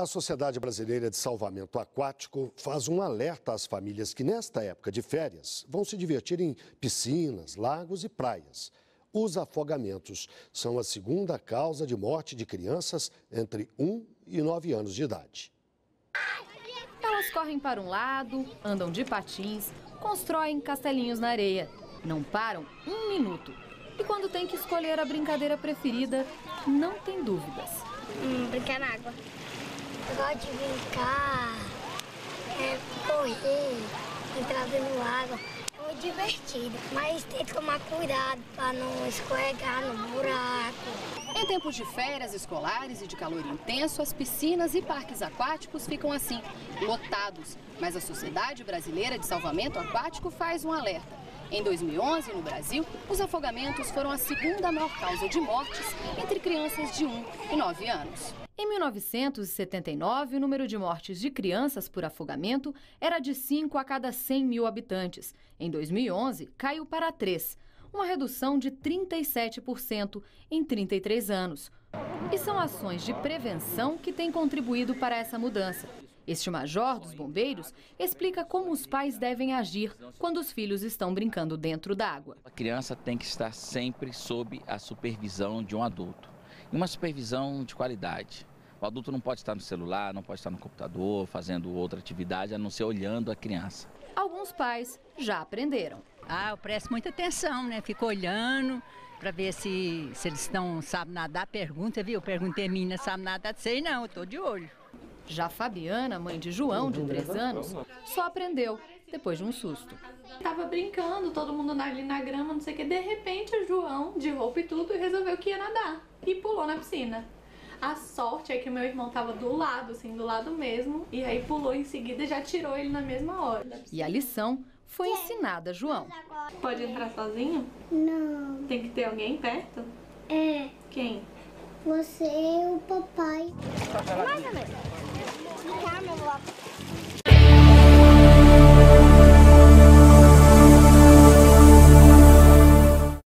A Sociedade Brasileira de Salvamento Aquático faz um alerta às famílias que, nesta época de férias, vão se divertir em piscinas, lagos e praias. Os afogamentos são a segunda causa de morte de crianças entre 1 e 9 anos de idade. Elas correm para um lado, andam de patins, constroem castelinhos na areia. Não param um minuto. E quando tem que escolher a brincadeira preferida, não tem dúvidas. Brincar na água. Eu gosto de brincar, correr, entrar no água. É muito divertido, mas tem que tomar cuidado para não escorregar no buraco. Em tempos de férias escolares e de calor intenso, as piscinas e parques aquáticos ficam assim, lotados. Mas a Sociedade Brasileira de Salvamento Aquático faz um alerta. Em 2011, no Brasil, os afogamentos foram a segunda maior causa de mortes entre crianças de 1 e 9 anos. Em 1979, o número de mortes de crianças por afogamento era de 5 a cada 100 mil habitantes. Em 2011, caiu para 3, uma redução de 37% em 33 anos. E são ações de prevenção que têm contribuído para essa mudança. Este major dos bombeiros explica como os pais devem agir quando os filhos estão brincando dentro d'água. A criança tem que estar sempre sob a supervisão de um adulto. E uma supervisão de qualidade. O adulto não pode estar no celular, não pode estar no computador, fazendo outra atividade, a não ser olhando a criança. Alguns pais já aprenderam. Eu presto muita atenção, né? Fico olhando para ver se eles sabem nadar. Pergunta, viu? Eu perguntei a menina, sabe nadar? Sei não, eu tô de olho. Já Fabiana, mãe de João, de 3 anos, só aprendeu depois de um susto. Tava brincando, todo mundo ali na grama, não sei o que. De repente, o João, de roupa e tudo, resolveu que ia nadar e pulou na piscina. A sorte é que meu irmão tava do lado, assim, do lado mesmo, e aí pulou em seguida e já tirou ele na mesma hora. E a lição foi ensinada a João. Pode entrar sozinho? Não. Tem que ter alguém perto? É. Quem? Você e o papai. Mais ou menos.